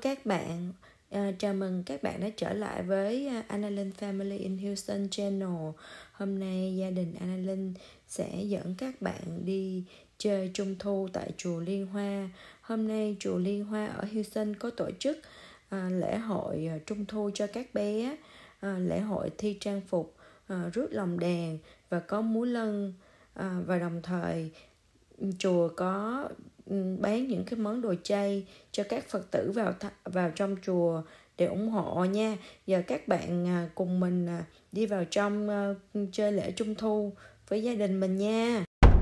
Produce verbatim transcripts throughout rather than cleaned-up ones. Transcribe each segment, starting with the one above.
các bạn, à, chào mừng các bạn đã trở lại với Annalyn Family in Houston Channel. Hôm nay gia đình Annalyn sẽ dẫn các bạn đi chơi Trung thu tại chùa Liên Hoa. Hôm nay chùa Liên Hoa ở Houston có tổ chức à, lễ hội à, Trung thu cho các bé, à, lễ hội thi trang phục, à, rước lồng đèn và có múa lân, à, và đồng thời chùa có bán những cái món đồ chay cho các Phật tử vào th- vào trong chùa để ủng hộ nha. Giờ các bạn à, cùng mình à, đi vào trong à, chơi lễ Trung thu với gia đình mình nha.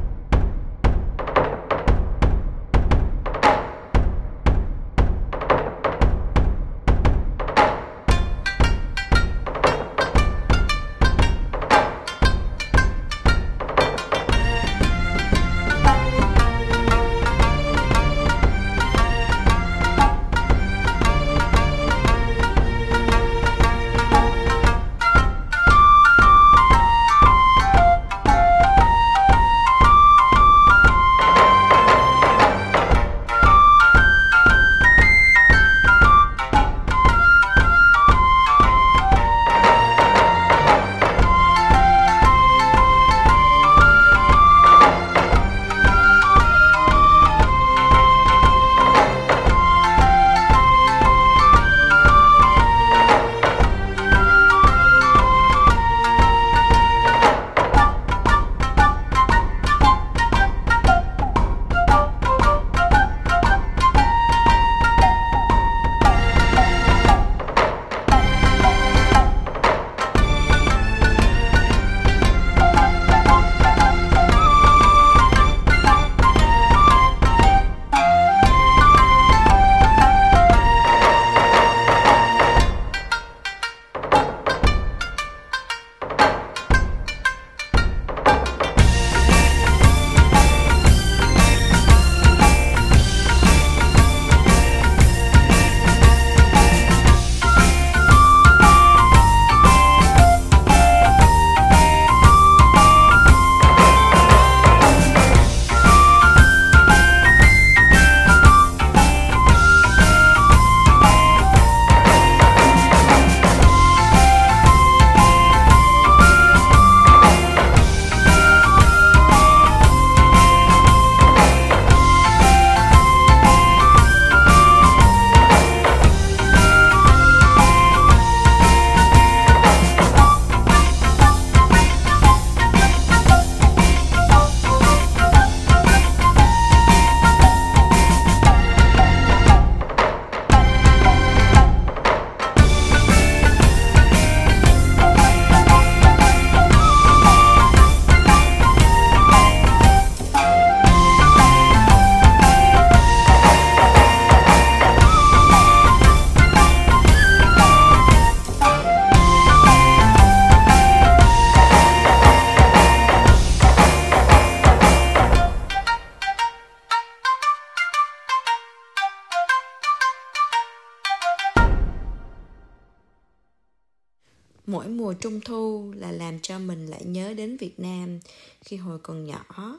Mỗi mùa Trung thu là làm cho mình lại nhớ đến Việt Nam khi hồi còn nhỏ.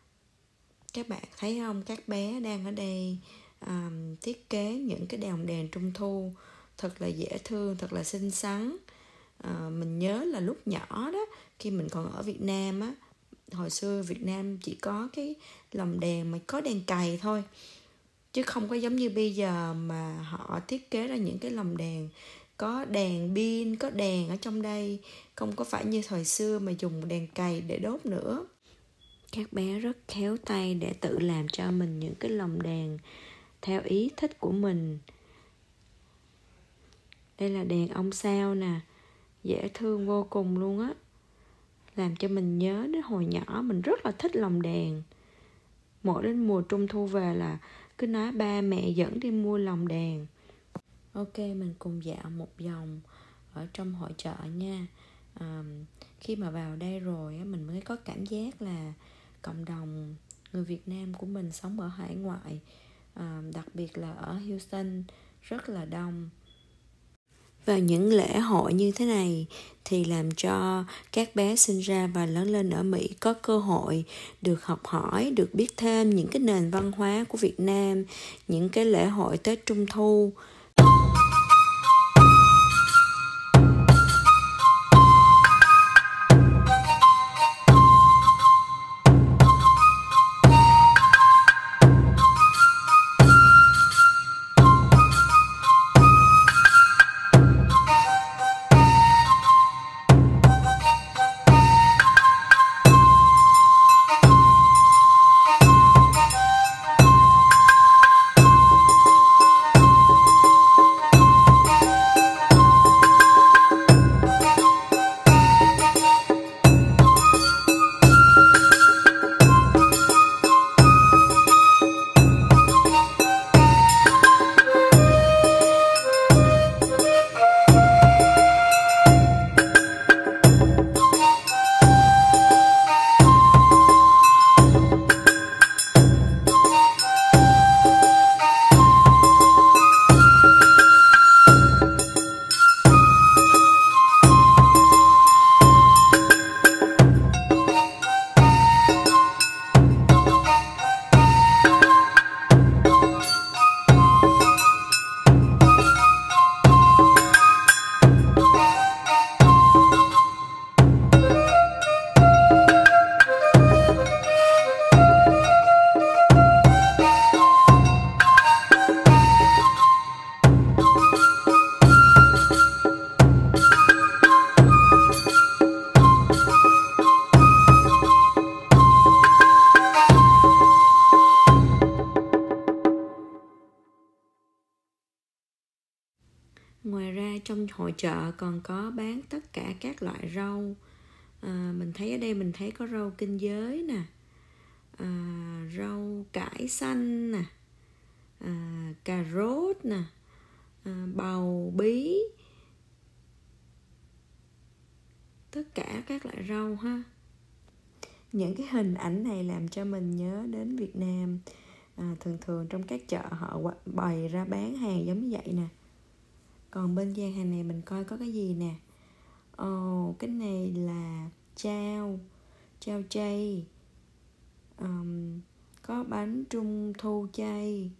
Các bạn thấy không, các bé đang ở đây um, thiết kế những cái đèn đèn Trung thu thật là dễ thương, thật là xinh xắn. Uh, mình nhớ là lúc nhỏ đó, khi mình còn ở Việt Nam á, hồi xưa Việt Nam chỉ có cái lồng đèn mà có đèn cày thôi, chứ không có giống như bây giờ mà họ thiết kế ra những cái lồng đèn có đèn pin, có đèn ở trong đây, không có phải như thời xưa mà dùng đèn cày để đốt nữa. Các bé rất khéo tay để tự làm cho mình những cái lồng đèn theo ý thích của mình. Đây là đèn ông sao nè, dễ thương vô cùng luôn á, làm cho mình nhớ đến hồi nhỏ mình rất là thích lồng đèn. Mỗi đến mùa Trung thu về là cứ nói ba mẹ dẫn đi mua lồng đèn. Ok, mình cùng dạo một vòng ở trong hội chợ nha. à, Khi mà vào đây rồi mình mới có cảm giác là cộng đồng người Việt Nam của mình sống ở hải ngoại, à, đặc biệt là ở Houston, rất là đông. Vào những lễ hội như thế này thì làm cho các bé sinh ra và lớn lên ở Mỹ có cơ hội được học hỏi, được biết thêm những cái nền văn hóa của Việt Nam, những cái lễ hội Tết Trung thu. Ngoài ra trong hội chợ còn có bán tất cả các loại rau. à, Mình thấy ở đây mình thấy có rau kinh giới nè, à, rau cải xanh nè, à, cà rốt nè, à, bầu bí, tất cả các loại rau ha. Những cái hình ảnh này làm cho mình nhớ đến Việt Nam. à, Thường thường trong các chợ họ bày ra bán hàng giống như vậy nè. Còn bên gian hàng này mình coi có cái gì nè. Ồ, oh, cái này là chao, chao chay. um, Có bánh trung thu chay.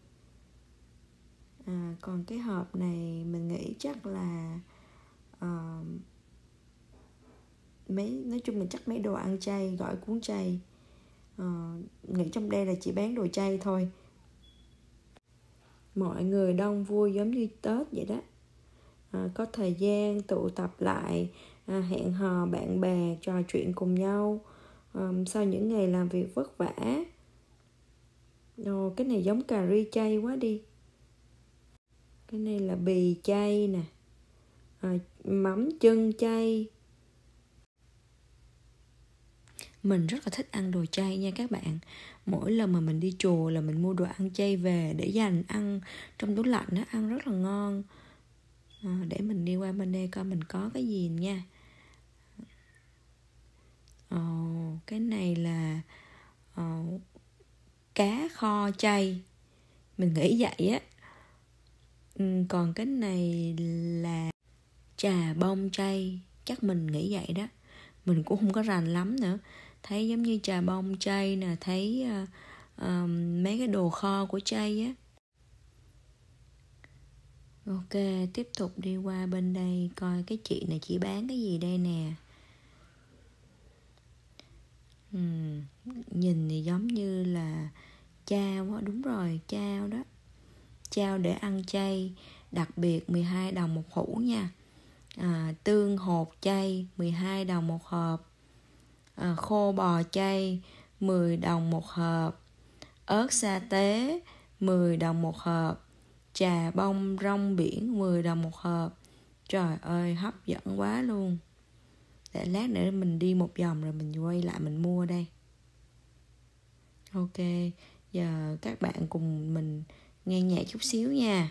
à, Còn cái hộp này mình nghĩ chắc là uh, mấy nói chung là chắc mấy đồ ăn chay, gỏi cuốn chay. uh, Nghĩ trong đây là chỉ bán đồ chay thôi. Mọi người đông vui giống như Tết vậy đó. à, Có thời gian tụ tập lại, à, hẹn hò bạn bè, trò chuyện cùng nhau à, sau những ngày làm việc vất vả. Ồ, cái này giống cà ri chay quá đi. Cái này là bì chay nè, à, mắm chân chay. Mình rất là thích ăn đồ chay nha các bạn. Mỗi lần mà mình đi chùa là mình mua đồ ăn chay về để dành ăn trong tủ lạnh, nó ăn rất là ngon. à, Để mình đi qua bên đây coi mình có cái gì nha. Ồ, cái này là ồ, cá kho chay. Mình nghĩ vậy á. ừ, Còn cái này là trà bông chay. Chắc mình nghĩ vậy đó. Mình cũng không có rành lắm nữa. Thấy giống như trà bông chay nè, thấy uh, uh, mấy cái đồ kho của chay á. Ok, tiếp tục đi qua bên đây coi cái chị này chỉ bán cái gì đây nè. uhm, Nhìn thì giống như là chao á. Đúng rồi, chao đó. Chao để ăn chay, đặc biệt mười hai đồng một hũ nha. à, Tương hột chay mười hai đồng một hộp. à, Khô bò chay mười đồng một hộp. Ớt sa tế mười đồng một hộp. Trà bông rong biển mười đồng một hộp. Trời ơi, hấp dẫn quá luôn. Để lát nữa mình đi một vòng rồi mình quay lại mình mua đây. Ok, giờ các bạn cùng mình nghe nhạc chút xíu nha.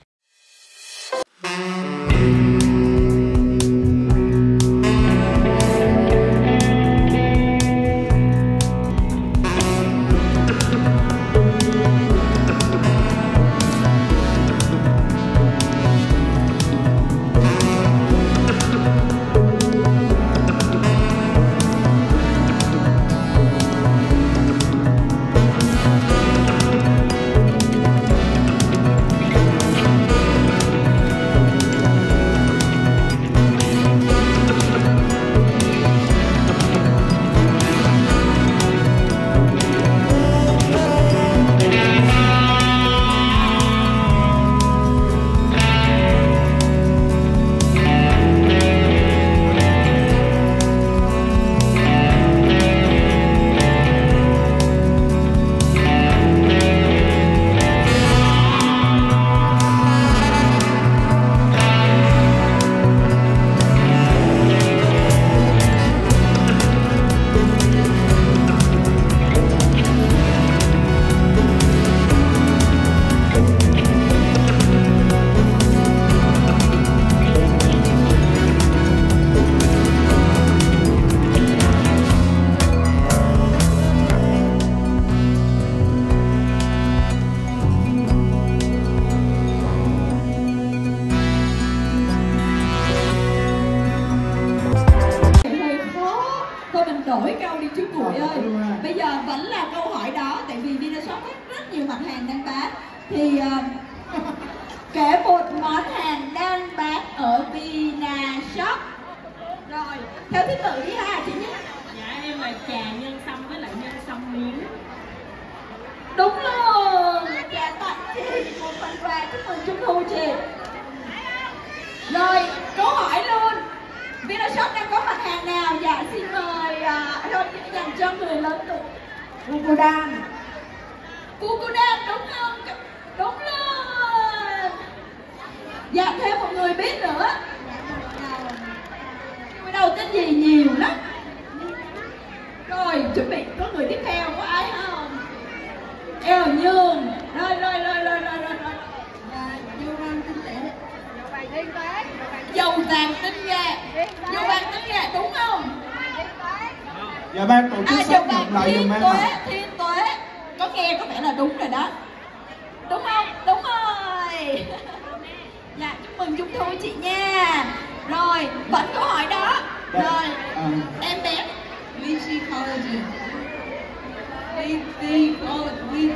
đổi câu đi chú Cuội ơi. Bây giờ vẫn là câu hỏi đó, tại vì Vinashop có rất nhiều mặt hàng đang bán. Thì uh, kể một món hàng đang bán ở Vinashop. Rồi, theo thứ tự đi ha chị nhé. Dạ em là trà nhân sâm với lại nhân sâm miếng. Đúng luôn, trà tặng chị một phần quà chúc mừng Trung thu chị. Rồi, câu hỏi luôn. Vinashop đang có mặt hàng nào? Dạ xin mời uh, dành cho người lớn tuổi. Kukudan. Kukudan đúng không? Đúng luôn. Dạ, thêm một người biết nữa. Người đầu tên gì nhiều lắm. Rồi, chuẩn bị có người tiếp theo, có ai không? Eo Nhường. Rồi, rồi, rồi, rồi, rồi, rồi, rồi. Dâu vàng tinh tế. Dầu vàng tinh gà. Dâu vàng tinh gà, đúng không? Dạ ban tổ chức À, xác dầu nhận vàng lại thiên dùm em tuế, ạ. thiên tuế. Có nghe có vẻ là đúng rồi đó. Đúng không? Đúng rồi. Dạ, chúc mừng Trung thu chị nha. Rồi, vẫn câu hỏi đó. Rồi, À, em bé Lychee College. Lychee College.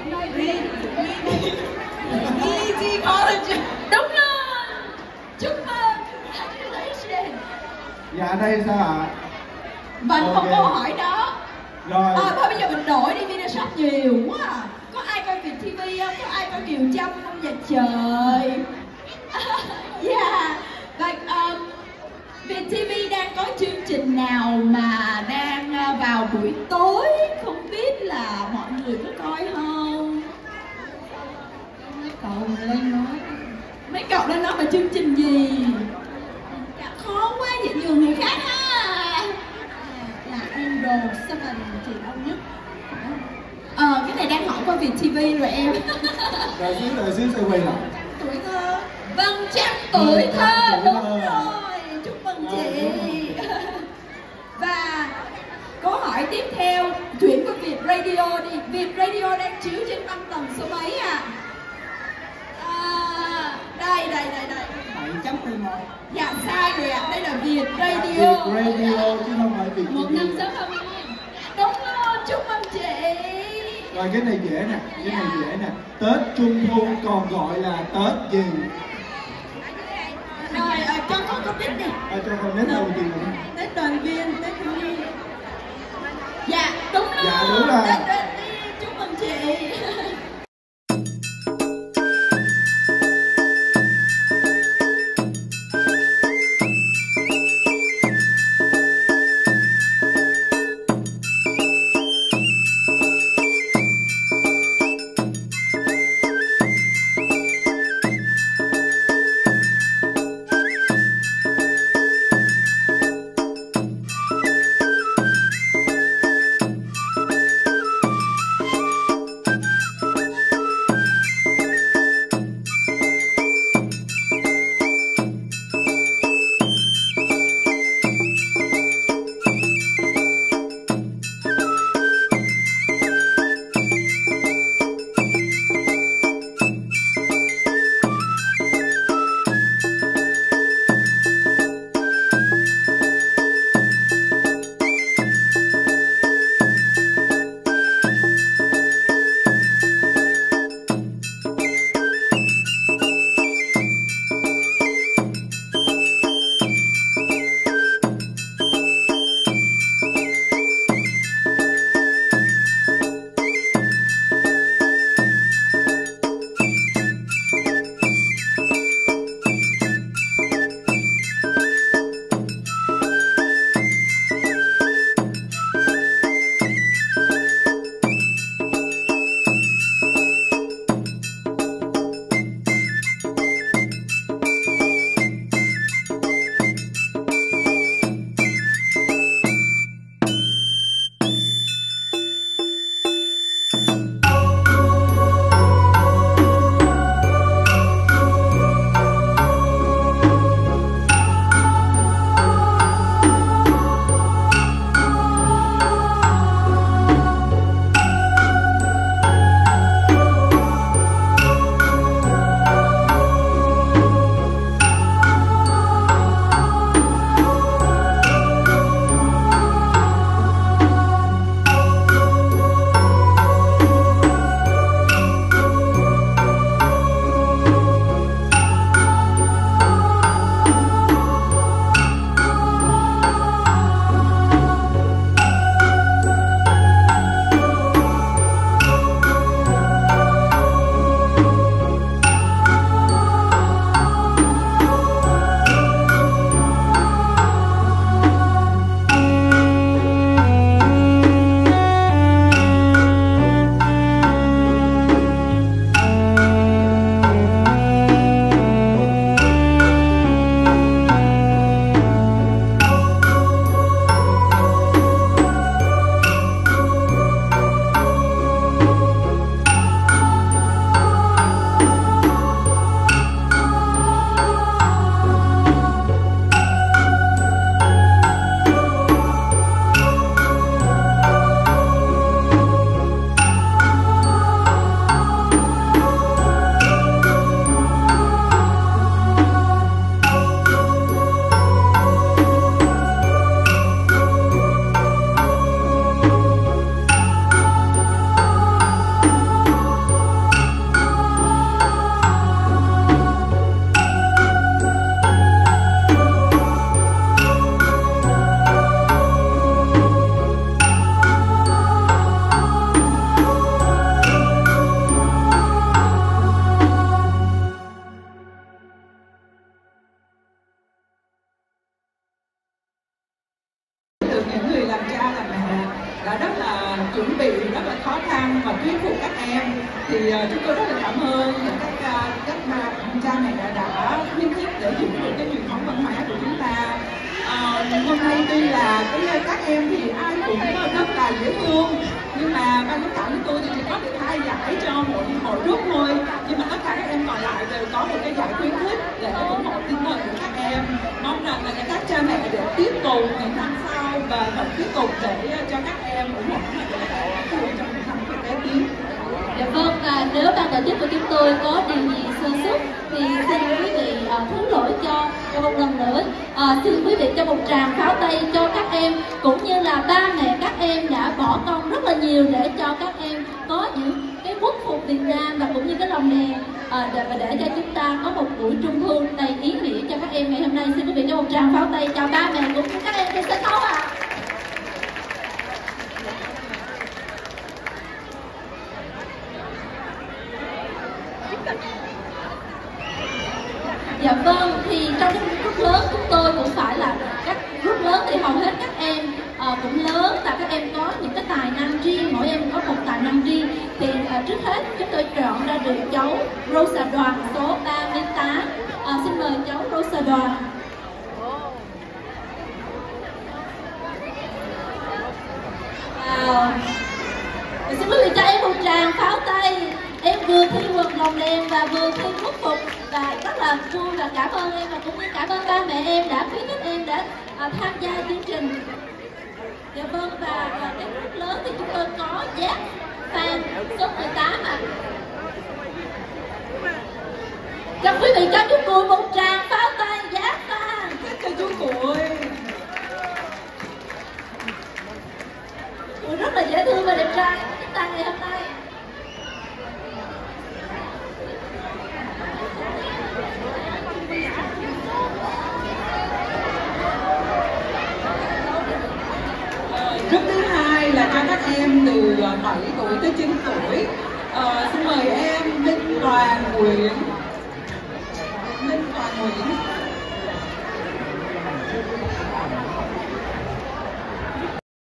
Lychee College. Đúng rồi. Chúc mừng. Congratulations. dạ đây sao ạ? Vẫn một Ok. câu hỏi đó. Rồi. À, thôi bây giờ mình đổi đi, Vinashop nhiều quá à. Có ai coi Việt ti vi không? Có ai coi Kiều Trâm không vậy trời? Yeah. Và um, Việt ti vi đang có chương trình nào mà đang uh, vào buổi tối, không biết là mọi người có coi không? Mấy cậu lên nói. Mấy cậu lên nói về chương trình gì? Dạ, khó quá vậy, nhường người khác ha. Là Angel Seven thì đâu nhất. Ờ, cái này đang hỏi qua Việt ti vi rồi em. Rồi xíu rồi xíu sẽ quay lại. Tuổi thơ. Vâng, trăm tuổi Vâng, thơ, trăm tuổi đúng thơ. rồi. Chúc mừng chị. Và câu hỏi tiếp theo, chuyển qua Việt Radio đi. Việt Radio đang chiếu trên băng tần số mấy ạ? À? À, đây, đây, đây, đây. bảy chấm mười một. Dạ sai rồi ạ, đây là Việt Radio. Việt Radio chứ không phải Việt Một ti vi. năm sáu không em. Đúng rồi, chúc mừng chị. Rồi cái này dễ nè, cái này dễ nè. Tết Trung Thu còn gọi là Tết gì? Rồi, à, cho con con biết đi. À, cho con nét đầu tiên nữa. Tết đoàn viên, Tết thiếu nhi. Dạ, đúng rồi. Dạ, đúng rồi. Tết đoàn viên, chúc mừng chị. thì uh, chúng tôi rất là cảm ơn những các uh, các mà cha mẹ đã khuyến khích để giữ được cái truyền thống văn hóa của chúng ta. Uh, hôm nay tuy là cái các em thì ai cũng rất là dễ thương, nhưng mà ban giám khảo của tôi thì chỉ có được hai giải cho mỗi mỗi group thôi, nhưng mà tất cả các em còn lại đều có một cái giải khuyến khích để ủng hộ tinh thần của các em. Mong rằng là các cha mẹ để tiếp tục những năm sau và vẫn tiếp tục để cho các em ủng hộ các mẹ trong những năm kế tiếp. Dạ vâng, và nếu ban tổ chức của chúng tôi có điều gì sơ suất thì xin quý vị uh, thứ lỗi cho cho một lần nữa. Uh, xin quý vị cho một tràng pháo tay cho các em, cũng như là ba mẹ các em đã bỏ công rất là nhiều để cho các em có những cái quốc phục Việt Nam và cũng như cái lồng đèn uh, để, và để cho chúng ta có một buổi trung thu đầy ý nghĩa cho các em ngày hôm nay. Xin quý vị cho một tràng pháo tay cho ba mẹ cũng như các em trên sân khấu ạ. À. Dạ vâng, thì trong cái group lớn chúng tôi cũng phải là các group lớn thì hầu hết các em uh, cũng lớn và các em có những cái tài năng riêng, mỗi em có một tài năng riêng. Thì uh, trước hết chúng tôi chọn ra được cháu Rosa Đoàn số ba mươi tám. Uh, xin mời cháu Rosa Đoàn. Wow. Xin quý vị cho em một tràng pháo tay. Em vừa thi quần lồng đèn và vừa thi quốc phục và rất là vui và cảm ơn em và cũng như cảm ơn ba mẹ em đã khuyến khích em đã uh, tham gia chương trình. Dạ vâng, và, và cái group lớn thì chúng tôi có Giác Phan số mười tám ạ. Cho quý vị cho chú Cùi một tràng pháo tay. Giác Phan cho chú Cùi. Cùi rất là dễ thương và đẹp trai của chúng ta ngày hôm nay. Group thứ hai là cho các em từ bảy tuổi tới chín tuổi. À, xin mời em Minh Toàn Nguyễn. Minh Toàn Nguyễn.